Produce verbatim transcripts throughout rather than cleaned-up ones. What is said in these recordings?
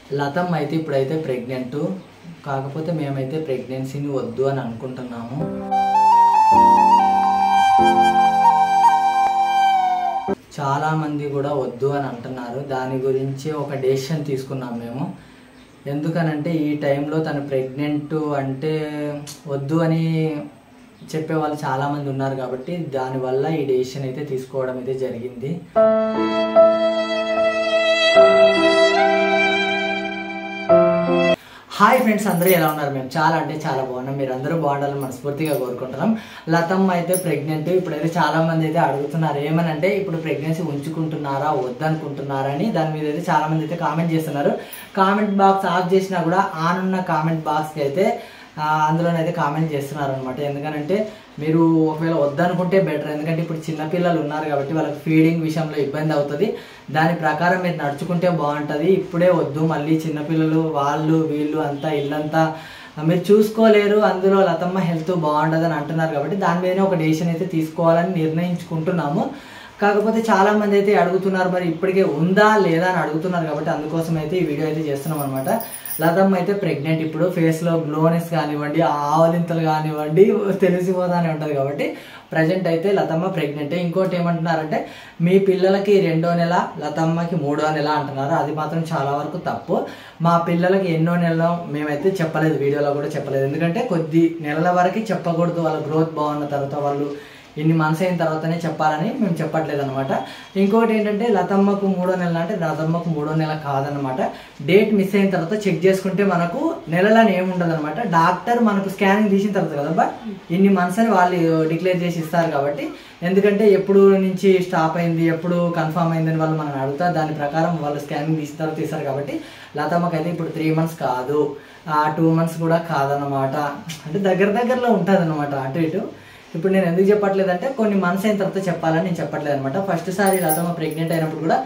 లతమ్మ అయితే ఇప్పుడైతే ప్రెగ్నెంట్, కాకపోతే మేమైతే ప్రెగ్నెన్సీని వద్దు అని అనుకుంటున్నాము. చాలామంది కూడా వద్దు అని అంటున్నారు. దాని గురించి ఒక డెసిషన్ తీసుకున్నాం మేము. ఎందుకనంటే ఈ టైంలో తను ప్రెగ్నెంట్ అంటే వద్దు అని చెప్పేవాళ్ళు చాలామంది ఉన్నారు కాబట్టి దానివల్ల ఈ డెసిషన్ అయితే తీసుకోవడం అయితే జరిగింది. హాయ్ ఫ్రెండ్స్, అందరూ ఎలా ఉన్నారు? మేము చాలా అంటే చాలా బాగున్నాం. మీరు అందరూ బాగుండాలని మనస్ఫూర్తిగా కోరుకుంటున్నాం. లతమ్మ అయితే ప్రెగ్నెంట్. ఇప్పుడైతే చాలా మంది అయితే అడుగుతున్నారు ఏమని అంటే ఇప్పుడు ప్రెగ్నెన్సీ ఉంచుకుంటున్నారా వద్దనుకుంటున్నారా అని. దాని మీద అయితే చాలా మంది అయితే కామెంట్ చేస్తున్నారు. కామెంట్ బాక్స్ ఆఫ్ చేసినా కూడా ఆన్ ఉన్న కామెంట్ బాక్స్కి అయితే అందులోనైతే కామెంట్ చేస్తున్నారు అనమాట. ఎందుకంటే మీరు ఒకవేళ వద్దనుకుంటే బెటర్. ఎందుకంటే ఇప్పుడు చిన్నపిల్లలు ఉన్నారు కాబట్టి వాళ్ళకి ఫీడింగ్ విషయంలో ఇబ్బంది అవుతుంది. దాని ప్రకారం మీరు నడుచుకుంటే బాగుంటుంది. ఇప్పుడే వద్దు, మళ్ళీ చిన్నపిల్లలు వాళ్ళు వీళ్ళు అంతా ఇల్లంతా మీరు చూసుకోలేరు, అందులో లతమ్మ హెల్త్ బాగుంటుందని అంటున్నారు కాబట్టి దాని మీదనే ఒక డెసిషన్ అయితే తీసుకోవాలని నిర్ణయించుకుంటున్నాము. కాకపోతే చాలా మంది అయితే అడుగుతున్నారు మరి ఇప్పటికే ఉందా లేదా అని అడుగుతున్నారు కాబట్టి అందుకోసం అయితే ఈ వీడియో అయితే చేస్తున్నాం అనమాట. లతమ్మ అయితే ప్రెగ్నెంట్. ఇప్పుడు ఫేస్లో గ్లోనెస్ కానివ్వండి, ఆవలింతలు కానివ్వండి తెలిసిపోతానే ఉంటుంది కాబట్టి ప్రజెంట్ అయితే లతమ్మ ప్రెగ్నెంట్. ఇంకోటి ఏమంటున్నారంటే మీ పిల్లలకి రెండో నెల, లతమ్మకి మూడో నెల అంటున్నారు. అది మాత్రం చాలా వరకు తప్పు. మా పిల్లలకి ఎన్నో నెలలో మేమైతే చెప్పలేదు, వీడియోలో కూడా చెప్పలేదు. ఎందుకంటే కొద్ది నెలల వరకు చెప్పకూడదు, వాళ్ళ గ్రోత్ బాగున్న తర్వాత వాళ్ళు ఇన్ని మంత్స్ అయిన తర్వాతనే చెప్పాలని మేము చెప్పట్లేదు అనమాట. ఇంకోటి ఏంటంటే లతమ్మకు మూడో నెల అంటే లతమ్మకు మూడో నెల కాదనమాట. డేట్ మిస్ అయిన తర్వాత చెక్ చేసుకుంటే మనకు నెలలని ఏముండదు అనమాట. డాక్టర్ మనకు స్కానింగ్ తీసిన తర్వాత కదా బట్ ఇన్ని మంత్స్ అని వాళ్ళు డిక్లేర్ చేసి ఇస్తారు కాబట్టి, ఎందుకంటే ఎప్పుడు నుంచి స్టాప్ అయింది ఎప్పుడు కన్ఫర్మ్ అయిందని వాళ్ళు మనం అడుగుతారు. దాని ప్రకారం వాళ్ళు స్కానింగ్ తీసిన తర్వాత తీస్తారు కాబట్టి లతమ్మకి అయితే ఇప్పుడు త్రీ మంత్స్ కాదు, టూ మంత్స్ కూడా కాదనమాట. అంటే దగ్గర దగ్గరలో ఉంటుంది అనమాట, అటు ఇటు. ఇప్పుడు నేను ఎందుకు చెప్పట్లేదు అంటే కొన్ని మంత్స్ అయిన తర్వాత చెప్పాలని నేను చెప్పట్లేదు అనమాట. ఫస్ట్ సారి లతమ్మ ప్రెగ్నెంట్ అయినప్పుడు కూడా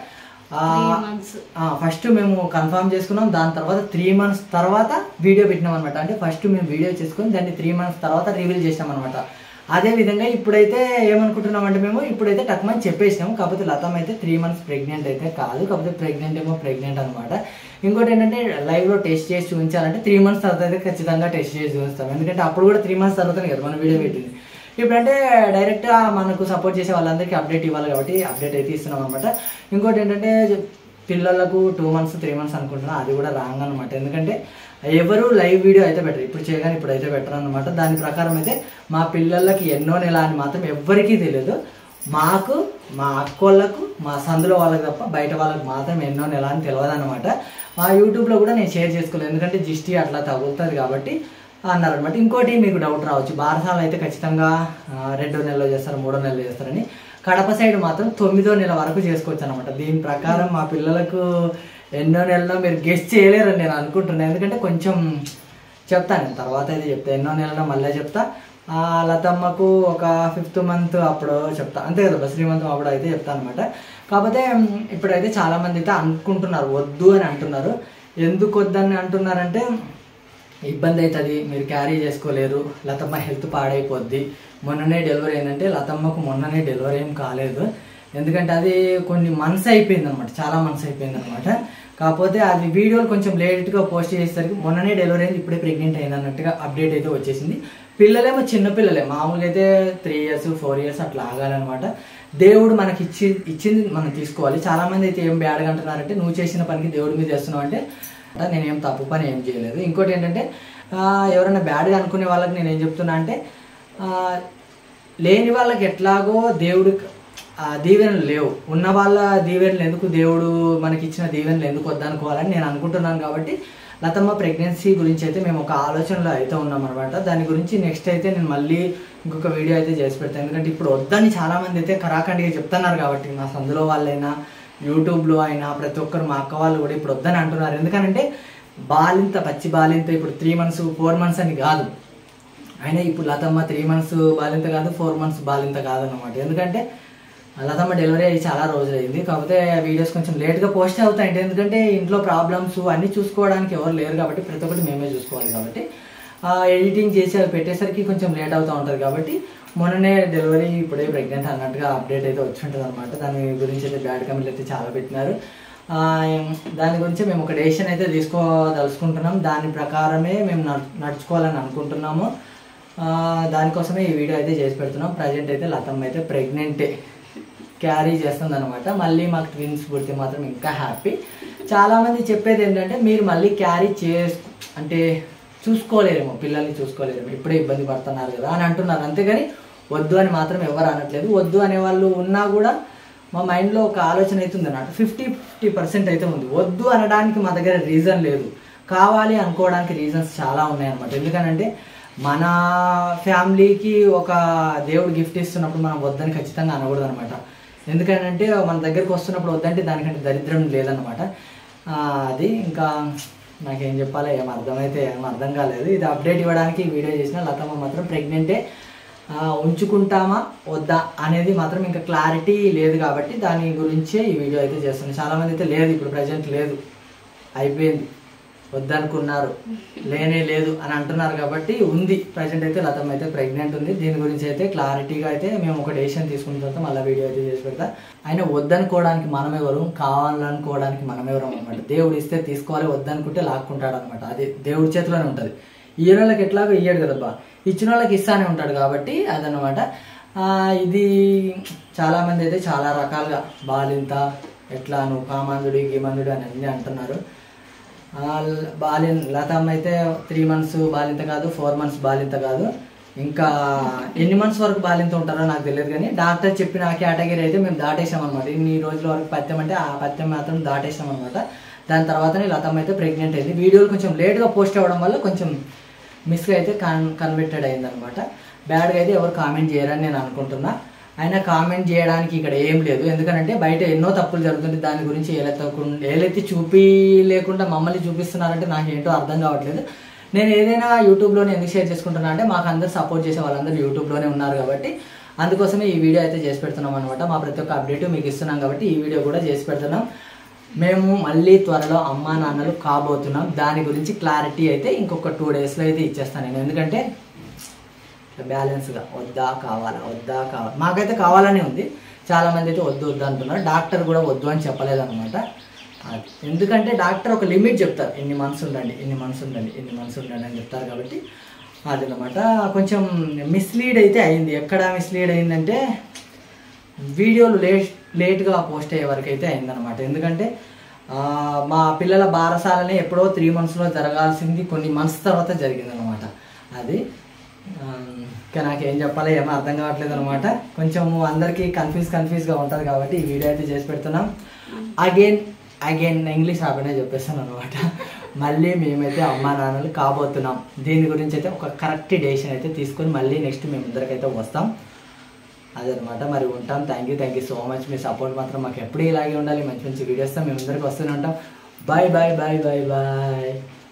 ఫస్ట్ మేము కన్ఫర్మ్ చేసుకున్నాం. దాని తర్వాత త్రీ మంత్స్ తర్వాత వీడియో పెట్టినాం అనమాట. అంటే ఫస్ట్ మేము వీడియో చేసుకుని దాన్ని త్రీ మంత్స్ తర్వాత రివీల్ చేసాం అనమాట. అదేవిధంగా ఇప్పుడైతే ఏమనుకుంటున్నాం అంటే మేము ఇప్పుడైతే టక్మని చెప్పేసినాము. కాకపోతే లతమ్మ అయితే త్రీ మంత్స్ ప్రెగ్నెంట్ అయితే కాదు, కాకపోతే ప్రెగ్నెంట్ ఏమో ప్రెగ్నెంట్ అనమాట. ఇంకోటి ఏంటంటే లైవ్లో టెస్ట్ చేసి చూపించాలంటే త్రీ మంత్స్ తర్వాత అయితే ఖచ్చితంగా టెస్ట్ చేసి చూపిస్తాం. ఎందుకంటే అప్పుడు కూడా త్రీ మంత్స్ తర్వాతనే కదా మనం వీడియో పెట్టింది. ఇప్పుడంటే డైరెక్ట్గా మనకు సపోర్ట్ చేసే వాళ్ళందరికీ అప్డేట్ ఇవ్వాలి కాబట్టి అప్డేట్ అయితే ఇస్తున్నాం అనమాట. ఇంకోటి ఏంటంటే పిల్లలకు టూ మంత్స్ త్రీ మంత్స్ అనుకుంటున్నా, అది కూడా రాంగ్ అనమాట. ఎందుకంటే ఎవరు లైవ్ వీడియో అయితే బెటర్, ఇప్పుడు చేయగానే ఇప్పుడు అయితే బెటర్ అనమాట. దాని ప్రకారం అయితే మా పిల్లలకి ఎన్నో నెల అని మాత్రం ఎవ్వరికీ తెలియదు. మాకు, మా అక్కోళ్ళకు, మా సందులో వాళ్ళకి తప్ప బయట వాళ్ళకి మాత్రం ఎన్నో నెల అని తెలియదు అనమాట. మా యూట్యూబ్లో కూడా నేను షేర్ చేసుకోలేదు, ఎందుకంటే జిస్టీ అట్లా తగులుతుంది కాబట్టి అన్నారనమాట. ఇంకోటి మీకు డౌట్ రావచ్చు, బారసాలు అయితే ఖచ్చితంగా రెండో నెలలో చేస్తారు, మూడో నెలలో చేస్తారని. కడప సైడ్ మాత్రం తొమ్మిదో నెల వరకు చేసుకోవచ్చు అనమాట. దీని ప్రకారం మా పిల్లలకు ఎన్నో నెలలో మీరు గెస్ట్ చేయలేరని నేను అనుకుంటున్నాను. ఎందుకంటే కొంచెం చెప్తాను తర్వాత అయితే చెప్తా, ఎన్నో నెలలో మళ్ళీ చెప్తా. లతమ్మకు ఒక ఫిఫ్త్ మంత్ అప్పుడు చెప్తా, అంతే కదా, శ్రీమంతం అప్పుడు అయితే చెప్తాను అనమాట. కాకపోతే ఇప్పుడైతే చాలామంది అయితే అనుకుంటున్నారు వద్దు అని అంటున్నారు. ఎందుకు వద్దని అంటున్నారంటే ఇబ్బంది అవుతుంది, మీరు క్యారీ చేసుకోలేరు, లతమ్మ హెల్త్ పాడైపోద్ది. మొన్ననే డెలివరీ అయిందంటే లతమ్మకు మొన్ననే డెలివరీ ఏం కాలేదు, ఎందుకంటే అది కొన్ని మంత్స్ అయిపోయింది అనమాట, చాలా మంత్స్ అయిపోయింది అనమాట. కాకపోతే అది వీడియోలు కొంచెం లేట్గా పోస్ట్ చేసేసరికి మొన్ననే డెలివరీ అయింది, ఇప్పుడే ప్రెగ్నెంట్ అయింది అన్నట్టుగా అప్డేట్ అయితే వచ్చేసింది. పిల్లలేమో చిన్నపిల్లలే, మామూలుగా అయితే త్రీ ఇయర్స్ ఫోర్ ఇయర్స్ అట్లా ఆగాలన్నమాట. దేవుడు మనకి ఇచ్చి ఇచ్చింది మనం తీసుకోవాలి. చాలామంది అయితే ఏం బ్యాడ్గా అంటున్నారంటే నువ్వు చేసిన పనికి దేవుడి మీద చేస్తున్నావు అంటే నేనేం తప్పు పని ఏం చేయలేదు. ఇంకోటి ఏంటంటే ఎవరైనా బ్యాడ్గా అనుకునే వాళ్ళకి నేను ఏం చెప్తున్నా అంటే లేని వాళ్ళకి ఎట్లాగో దేవుడు దీవెనలు లేవు, ఉన్న వాళ్ళ దీవెనలు ఎందుకు దేవుడు మనకి ఇచ్చిన దీవెనలు ఎందుకు వద్దనుకోవాలని నేను అనుకుంటున్నాను. కాబట్టి లతమ్మ ప్రెగ్నెన్సీ గురించి అయితే మేము ఒక ఆలోచనలో అయితే ఉన్నాం అనమాట. దాని గురించి నెక్స్ట్ అయితే నేను మళ్ళీ ఇంకొక వీడియో అయితే చేసి పెడతాను. ఎందుకంటే ఇప్పుడు వద్దని చాలామంది అయితే కరాఖండిగా చెప్తున్నారు కాబట్టి మా సందులో వాళ్ళైనా యూట్యూబ్లో అయినా ప్రతి ఒక్కరు మా అక్క వాళ్ళు కూడా ఇప్పుడు వద్దని అంటున్నారు. ఎందుకంటే బాలింత పచ్చి బాలింత ఇప్పుడు త్రీ మంత్స్ ఫోర్ మంత్స్ అని కాదు, అయినా ఇప్పుడు లతమ్మ త్రీ మంత్స్ బాలింత కాదు, ఫోర్ మంత్స్ బాలింత కాదన్నమాట. ఎందుకంటే లతమ్మ డెలివరీ అయ్యి చాలా రోజులు అయింది. కాకపోతే వీడియోస్ కొంచెం లేట్గా పోస్ట్ అవుతాయంటే ఎందుకంటే ఇంట్లో ప్రాబ్లమ్స్ అన్నీ చూసుకోవడానికి ఎవరు లేరు కాబట్టి ప్రతి ఒక్కటి మేమే చూసుకోవాలి కాబట్టి ఎడిటింగ్ చేసి అవి పెట్టేసరికి కొంచెం లేట్ అవుతూ ఉంటుంది. కాబట్టి మొన్ననే డెలివరీ ఇప్పుడే ప్రెగ్నెంట్ అన్నట్టుగా అప్డేట్ అయితే వచ్చి ఉంటుంది అనమాట. దాని గురించి అయితే బ్యాడ్ కామెంట్లు అయితే చాలా పెట్టినారు. దాని గురించి మేము ఒక డెసిషన్ అయితే తీసుకోదలుచుకుంటున్నాం. దాని ప్రకారమే మేము నడుచుకోవాలని అనుకుంటున్నాము. దానికోసమే ఈ వీడియో అయితే చేసి పెడుతున్నాం. ప్రజెంట్ అయితే లతమ్మ అయితే ప్రెగ్నెంటే, క్యారీ చేస్తుంది అనమాట. మళ్ళీ మాకు ట్విన్స్ పుడితే మాత్రం ఇంకా హ్యాపీ. చాలామంది చెప్పేది ఏంటంటే మీరు మళ్ళీ క్యారీ చే అంటే చూసుకోలేరేమో, పిల్లల్ని చూసుకోలేరేమో, ఇప్పుడే ఇబ్బంది పడుతున్నారు కదా అని అంటున్నారు. అంతేగాని వద్దు అని మాత్రం ఎవరు అనట్లేదు. వద్దు అనేవాళ్ళు ఉన్నా కూడా మా మైండ్లో ఒక ఆలోచన అయితే ఉంది అన్నట్టు, ఫిఫ్టీ ఫిఫ్టీ పర్సెంట్ అయితే ఉంది. వద్దు అనడానికి మా దగ్గర రీజన్ లేదు, కావాలి అనుకోవడానికి రీజన్స్ చాలా ఉన్నాయన్నమాట. ఎందుకనంటే మన ఫ్యామిలీకి ఒక దేవుడు గిఫ్ట్ ఇస్తున్నప్పుడు మనం వద్దని ఖచ్చితంగా అనకూడదు అనమాట. ఎందుకంటే మన దగ్గరకు వస్తున్నప్పుడు వద్దంటే దానికంటే దరిద్రం లేదన్నమాట. అది ఇంకా నాకేం చెప్పాలో ఏం అర్థమైతే ఏం అర్థం కాలేదు. ఇది అప్డేట్ ఇవ్వడానికి వీడియో చేసిన. లతమ్మ మాత్రం ప్రెగ్నెంటే, ఉంచుకుంటామా వద్దా అనేది మాత్రం ఇంకా క్లారిటీ లేదు కాబట్టి దాని గురించే ఈ వీడియో అయితే చేస్తున్నాను. చాలామంది అయితే లేదు, ఇప్పుడు ప్రజెంట్ లేదు, అయిపోయింది, వద్దనుకున్నారు, లేనే లేదు అని అంటున్నారు కాబట్టి ఉంది. ప్రజెంట్ అయితే లతమ్మ అయితే ప్రెగ్నెంట్ ఉంది. దీని గురించి అయితే క్లారిటీగా అయితే మేము ఒక డెసిషన్ తీసుకున్న తర్వాత మళ్ళీ వీడియో అయితే చేసి పెడతా. ఆయన వద్దనుకోవడానికి మనమెవరు, కావాలనుకోవడానికి మనమెవరు అనమాట. దేవుడు ఇస్తే తీసుకోవాలి, వద్దనుకుంటే లాక్కుంటాడు అనమాట. అది దేవుడి చేతిలోనే ఉంటుంది. ఇయ్యని వాళ్ళకి ఎట్లాగో ఇయ్యాడు కదబ్బా, ఇచ్చిన వాళ్ళకి ఇస్తానే ఉంటాడు కాబట్టి అదనమాట. ఇది చాలామంది అయితే చాలా రకాలుగా బాలింత ఎట్లా నువ్వు కామందుడి గీమందుడు అని అన్నీ అంటున్నారు. బాలి లతమ్మ అయితే త్రీ మంత్స్ బాలింత కాదు, ఫోర్ మంత్స్ బాలింత కాదు, ఇంకా ఎన్ని మంత్స్ వరకు బాలింత ఉంటారో నాకు తెలియదు. కానీ డాక్టర్ చెప్పిన ఆ కేటగిరీ అయితే మేము దాటేసాం అనమాట. ఇన్ని రోజుల వరకు పత్యం అంటే ఆ పత్యం మాత్రం దాటేసాం అనమాట. దాని తర్వాతనే లతమ్మ అయితే ప్రెగ్నెంట్ అయింది. వీడియోలు కొంచెం లేట్గా పోస్ట్ అవ్వడం వల్ల కొంచెం మిస్గా అయితే కన్ కన్వర్టెడ్ అయిందనమాట. బ్యాడ్గా అయితే ఎవరు కామెంట్ చేయరని నేను అనుకుంటున్నా. అయినా కామెంట్ చేయడానికి ఇక్కడ ఏం లేదు. ఎందుకంటే బయట ఎన్నో తప్పులు జరుగుతుంది, దాని గురించి ఏలెత్తకుండా ఏలెత్తి చూపి లేకుండా మమ్మల్ని చూపిస్తున్నారంటే నాకు ఏంటో అర్థం కావట్లేదు. నేను ఏదైనా యూట్యూబ్లోనే ఎందుకు షేర్ చేసుకుంటున్నా అంటే మాకు అందరు సపోర్ట్ చేసే వాళ్ళందరూ యూట్యూబ్లోనే ఉన్నారు కాబట్టి అందుకోసమే ఈ వీడియో అయితే చేసి పెడుతున్నాం అనమాట. మా ప్రతి ఒక్క అప్డేట్ మీకు ఇస్తున్నాం కాబట్టి ఈ వీడియో కూడా చేసి పెడుతున్నాం. మేము మళ్ళీ త్వరలో అమ్మా నాన్నలు కాబోతున్నాం. దాని గురించి క్లారిటీ అయితే ఇంకొక టూ డేస్లో అయితే ఇచ్చేస్తాను నేను. ఎందుకంటే బ్యాలెన్స్గా వద్దా కావాలా వద్దా కావాలా, మాకైతే కావాలనే ఉంది. చాలామంది అయితే వద్దు వద్దు అంటున్నారు. డాక్టర్ కూడా వద్దు అని చెప్పలేదన్నమాట. అది ఎందుకంటే డాక్టర్ ఒక లిమిట్ చెప్తారు, ఎన్ని మంత్స్ ఉండండి ఎన్ని మంత్స్ ఉండండి ఎన్ని మంత్స్ ఉండండి అని చెప్తారు కాబట్టి అదనమాట. కొంచెం మిస్లీడ్ అయితే అయింది. ఎక్కడ మిస్లీడ్ అయిందంటే వీడియోలు లేట్ లేట్గా పోస్ట్ అయ్యే వరకు అయితే అయిందనమాట. ఎందుకంటే మా పిల్లల బారసాలనే ఎప్పుడో త్రీ మంత్స్లో జరగాల్సింది కొన్ని మంత్స్ తర్వాత జరిగిందనమాట. అది ఇంకా నాకేం చెప్పాలో ఏమో అర్థం కావట్లేదు అనమాట. కొంచెం అందరికీ కన్ఫ్యూజ్ కన్ఫ్యూజ్గా ఉంటుంది కాబట్టి ఈ వీడియో అయితే చేసి పెడుతున్నాం. అగైన్ అగైన్ ఇంగ్లీష్ రాకుండా చెప్పేస్తాను అనమాట. మళ్ళీ మేమైతే అమ్మా నాన్నలు కాబోతున్నాం. దీని గురించి అయితే ఒక కరెక్ట్ డెసిషన్ అయితే తీసుకొని మళ్ళీ నెక్స్ట్ మేము ఇద్దరికైతే వస్తాం. అదనమాట. మరి ఉంటాం. Thank you thank you so much. మీ సపోర్ట్ మాత్రం మాకు ఎప్పుడూ ఇలాగే ఉండాలి. మంచి మంచి వీడియోస్తో మేము అందరికి వస్తూనే ఉంటాం. Bye bye bye bye bye.